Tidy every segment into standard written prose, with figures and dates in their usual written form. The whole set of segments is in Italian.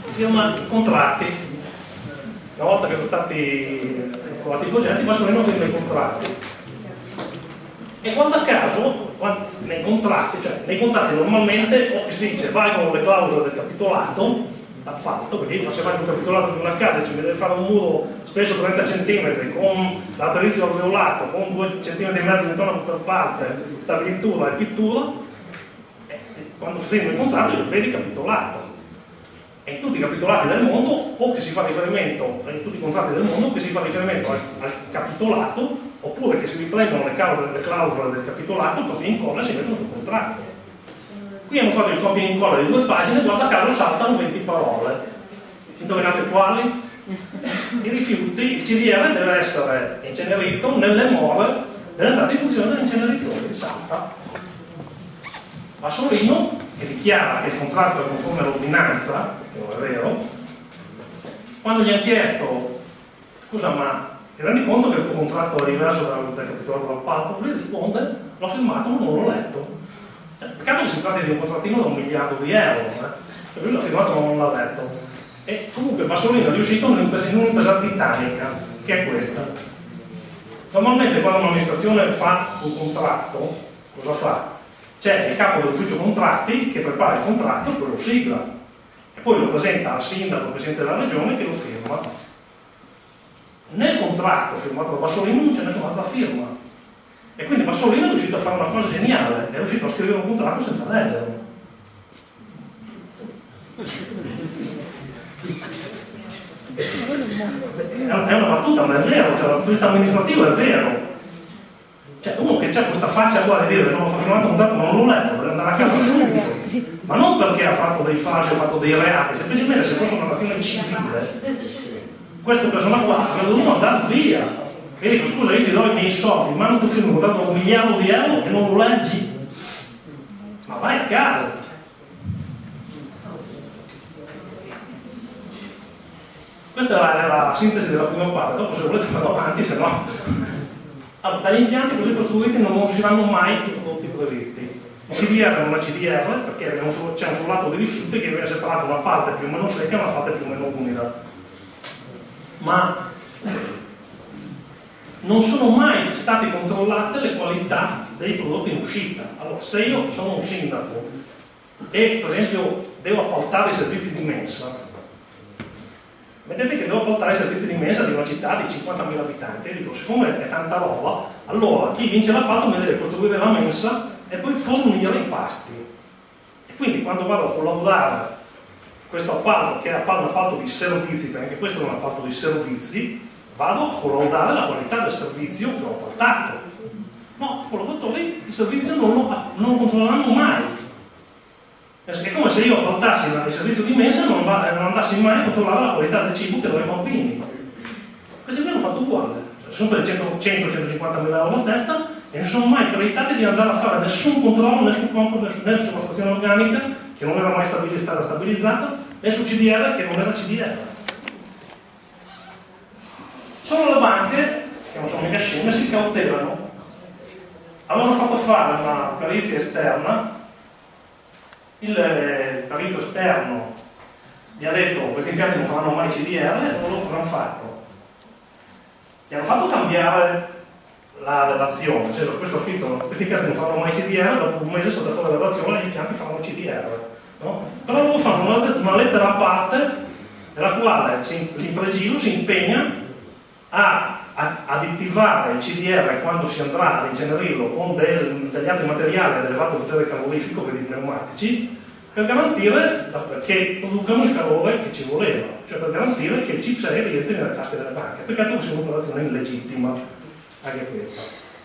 si firma i contratti. Una volta che sono stati approvati i progetti, Bassolino firma i contratti. E guarda caso, nei contratti normalmente o si dice vai con le clausole del capitolato d'appalto, perché se fai un capitolato di una casa e ci deve fare un muro spesso 30 cm con laterizio alveolato, con 2 cm e mezzo di tono per parte, stabilitura e pittura, quando firmi il contratto lo vedi capitolato. E in tutti i capitolati del mondo, o che si fa riferimento, in tutti i contratti del mondo, che si fa riferimento al capitolato, oppure che si riprendono le clausole del capitolato, copia e incolla e si mettono sul contratto. Qui hanno fatto il copia e incolla di 2 pagine, guarda caso saltano 20 parole. Indovinate quali? I rifiuti, il CDR deve essere incenerito nelle more dell'entrata in funzione dell'inceneritore, salta. Bassolino, che dichiara che il contratto è conforme all'ordinanza, che non è vero, quando gli hanno chiesto scusa ma ti rendi conto che il tuo contratto è diverso dal capitolato d'appalto? Lui risponde l'ho firmato ma non l'ho letto. Peccato che si tratti di un contrattino da 1 miliardo di euro, lui l'ha firmato ma non l'ha letto. E comunque Bassolino è riuscito in un'impresa titanica, che è questa. Normalmente quando un'amministrazione fa un contratto, cosa fa? C'è il capo dell'ufficio contratti che prepara il contratto e poi lo sigla. E poi lo presenta al sindaco, al presidente della regione che lo firma. Nel contratto firmato da Bassolino non c'è nessun'altra firma. E quindi Bassolino è riuscito a fare una cosa geniale, è riuscito a scrivere un contratto senza leggerlo. È una battuta, ma è vero, cioè, dal punto di vista amministrativo è vero. Cioè, uno che c'ha questa faccia qua di dire non ho firmato un contratto ma non l'ho letto, deve andare a casa subito. Ma non perché ha fatto dei falsi, ha fatto dei reati, semplicemente se fosse una nazione civile, queste persone qua avrebbero dovuto andare via. E dico, scusa, io ti do i miei soldi, ma non ti firmo un contratto da 1 miliardo di euro e non lo leggi? Ma vai a casa. Questa è la sintesi della prima parte, dopo se volete vado avanti, se no. Allora, dagli impianti così costruiti non usciranno mai i prodotti previsti. Il CDR non è CDR perché c'è un frullato di rifiuti che viene separato una parte più o meno secca e una parte più o meno umida. Ma non sono mai state controllate le qualità dei prodotti in uscita. Allora, se io sono un sindaco e per esempio devo appaltare i servizi di mensa, vedete che devo appaltare i servizi di mensa di una città di 50.000 abitanti e dico, siccome è tanta roba, allora chi vince l'appalto mi deve costruire la mensa e poi fornire i pasti. E quindi quando vado a collaborare questo appalto, che è un appalto di servizi, perché anche questo è un appalto di servizi, vado a collaudare la qualità del servizio che ho appaltato. No, i collaboratori il servizio non lo controlleranno mai. È come se io appaltassi il servizio di mensa e non andassi mai a controllare la qualità del cibo che do ai bambini. Questi qui hanno fatto uguale. Sono per 100-150 mila euro a testa e non sono mai accreditati di andare a fare nessun controllo né sul campo né sulla frazione organica, che non era mai stata stabilizzata, né sul CDR, che non era CDR. Solo le banche, che non sono mica sceme, si cautelano. Avevano fatto fare una perizia esterna, il perito esterno gli ha detto questi impianti non faranno mai CDR e loro cosa hanno fatto? Gli hanno fatto cambiare la relazione, cioè questo ha scritto questi impianti non faranno mai CDR, dopo un mese sotto fuori la relazione gli impianti faranno CDR, no? Però loro fanno una lettera a parte nella quale l'Impregilo si impegna a additivare il CDR quando si andrà ad incenerirlo con degli altri materiali ad elevato potere calorifico per i pneumatici, per garantire che producano il calore che ci voleva, cioè per garantire che il chip 6 rientri nelle tasche delle banche. Peccato che sia un'operazione illegittima anche questa.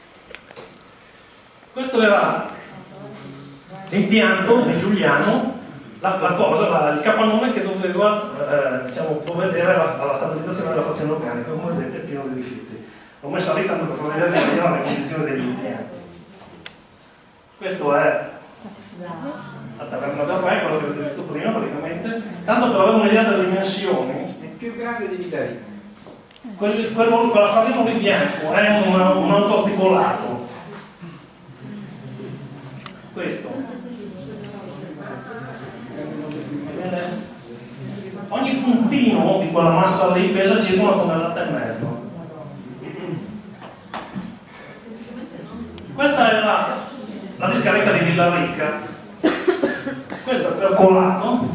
Questo era l'impianto di Giuliano, il capannone che doveva diciamo, provvedere alla stabilizzazione della frazione organica. Come vedete è pieno di rifiuti. L'ho messa lì tanto per far vedere le condizioni degli impianti. Questo è la taverna del re, quello che avete visto prima praticamente, tanto per avere un'idea delle dimensioni. È più grande di Vidarini. Quella farina di bianco è un autoarticolato. Questo. puntino di quella massa lì pesa circa 1,5 tonnellate. Questa è la discarica di Villaricca. Questo è il percolato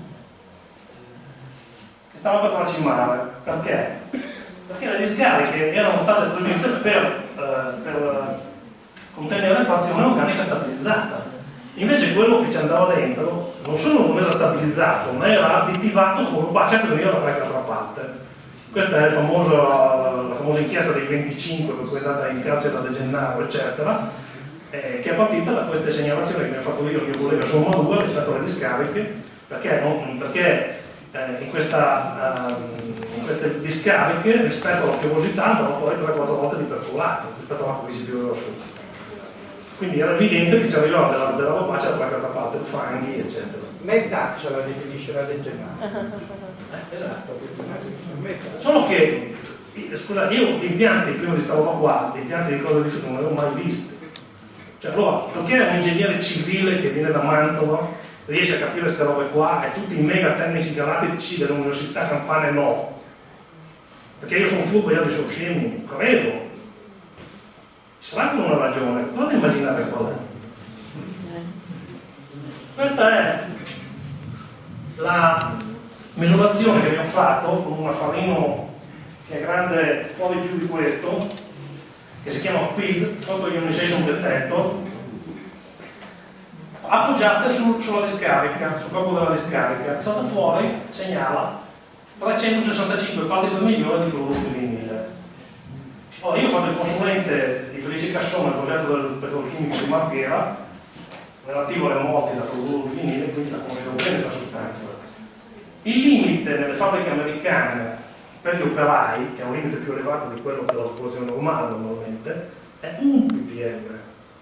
che stava per tracimare. Perché? Perché le discariche erano state previste per contenere frazione organica stabilizzata. Invece quello che ci andava dentro non solo non era stabilizzato, ma era additivato con robacea che veniva da qualche altra parte. Questa è la famosa inchiesta dei 25, per cui è andata in carcere da De Gennaro, eccetera, che è partita da queste segnalazioni che mi ha fatto io, il mio collega Somma 2, rispetto alle discariche, perché in queste discariche, rispetto alla piovosità, andavano fuori 3-4 volte di percolato rispetto all'acqua che si pioveva su. Quindi era evidente che ci arrivava della robacea da qualche altra parte, fanghi, eccetera. Mettaccia la definisce la De Gennaro. Esatto. Solo che, scusa, io di impianti, prima di stare qua, di impianti di cose di non avevo mai visti. Cioè, allora, perché un ingegnere civile che viene da Mantova riesce a capire queste robe qua e tutti i mega tecnici galattici dell'Università Campane no? Perché io sono furbo e gli altri sono scemi, credo. Ci sarà anche una ragione, provate a immaginare qual è. Questa è la misurazione che abbiamo fatto con un affarino che è grande un po' di più di questo, che si chiama PID, Photo Ionization Detector, appoggiate sulla discarica, sul corpo della discarica. Salta fuori, segnala 365 parti per milione di cloruro di vinile. Ora, io ho fatto il consulente di Felice Cassone al progetto del petrolchimico di Marghera relativo alle morti da cloruro di vinile, quindi la conoscevo bene la sostanza. Il limite nelle fabbriche americane per gli operai, che è un limite più elevato di quello per la popolazione normale normalmente, è 1 ppm.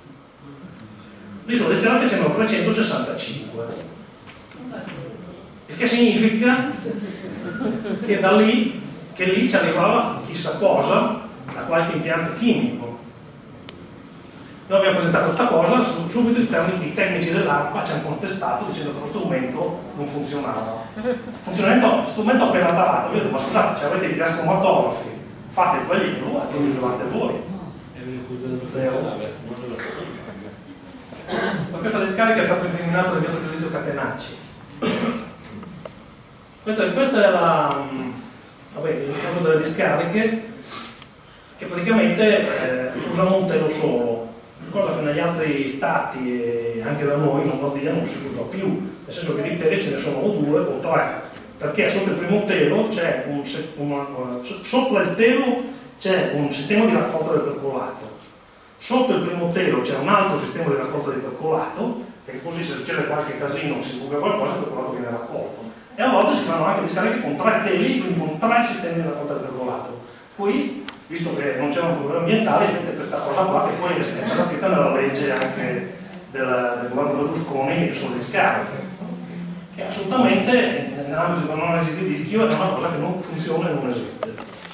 Lì sulla discarica c'erano 365. Il che significa che da lì, che lì ci arrivava chissà cosa da qualche impianto chimico. Noi abbiamo presentato questa cosa, subito i tecnici dell'ARPA ci hanno contestato dicendo che lo strumento non funzionava. Strumento appena tarato, io ho detto, ma scusate, se avete i gas cromatografi, fate il vagliero e lo misurate voi. Per questa discarica è stato incriminato il via d'utilizzo Catenacci. Questa è il caso delle discariche che praticamente usano un telo solo, cosa che negli altri stati e anche da noi in Lombardia non si usa più, nel senso che di teli ce ne sono o 2 o 3, perché sotto il primo telo c'è sopra il telo c'è un sistema di raccolta del percolato, sotto il primo telo c'è un altro sistema di raccolta del percolato, perché così se succede qualche casino, si buca qualcosa, il percolato viene raccolto. E a volte si fanno anche discariche con 3 teli, quindi con 3 sistemi di raccolta del percolato. Qui, visto che non c'erano problemi ambientali, vedete questa cosa qua che poi è stata scritta nella legge anche del governo Berlusconi sulle discariche, che assolutamente nell'ambito dell'analisi di rischio è una cosa che non funziona e non esiste.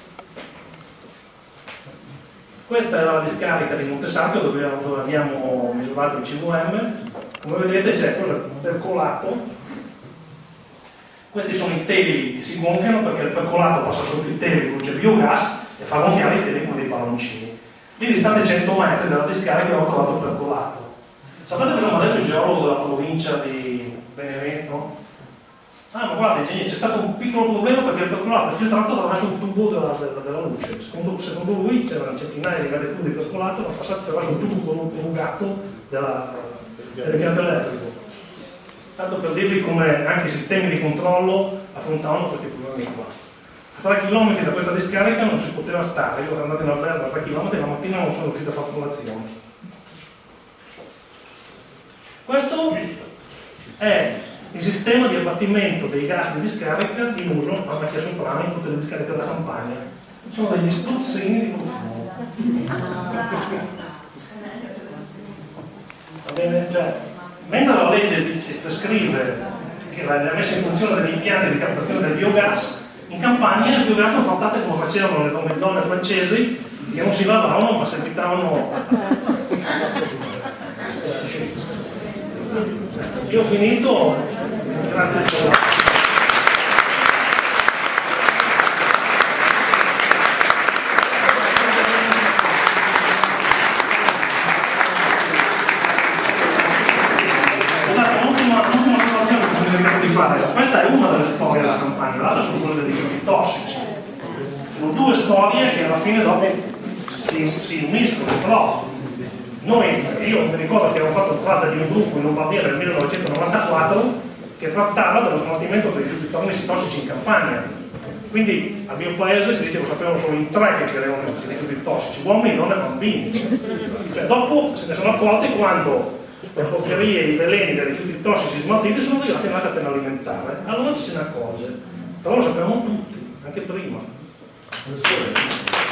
Questa è la discarica di Montesarchio dove abbiamo misurato il CVM. Come vedete c'è quello percolato. Questi sono i teli che si gonfiano perché il percolato passa sotto i teli, produce biogas e fa gonfiare i teli come dei palloncini. Lì distante 100 metri dalla discarica abbiamo trovato il percolato. Sapete cosa mi ha detto il geologo della provincia di Benevento? Ah, ma guarda, c'è stato un piccolo problema perché il percolato è filtrato attraverso un tubo della luce. Secondo lui c'erano centinaia di metri cubi di percolato, ma passato attraverso un tubo prolungato dell'impianto elettrico. Tanto per dirvi come anche i sistemi di controllo affrontavano questi problemi qua. A 3 km da questa discarica non si poteva stare, io ero andato in albergo a 3 km e la mattina non sono riuscito a fare colazione. Questo è il sistema di abbattimento dei gas di discarica in uso a Macchia Soprana in tutte le discariche della Campania. Sono degli spruzzini di profumo. Va bene? Cioè, mentre la legge prescrive che la messa in funzione degli impianti di captazione del biogas, in Campania il biogas lo trattate come facevano le donne francesi, che non si lavavano ma seguitavano. Io ho finito, grazie per tossici. Sono due storie che alla fine dopo si uniscono, però io mi ricordo che avevo fatto parte di un gruppo in Lombardia nel 1994 che trattava dello smaltimento dei rifiuti tossici in Campania. Quindi al mio paese si dice che lo sapevano solo in 3 che creavano i rifiuti tossici, uomini, donne e bambini. Cioè, dopo se ne sono accorti quando le porcherie e i veleni dei rifiuti tossici smaltiti sono arrivati nella catena alimentare. Allora ci se ne accorge, però lo sapevano tutti, anche prima.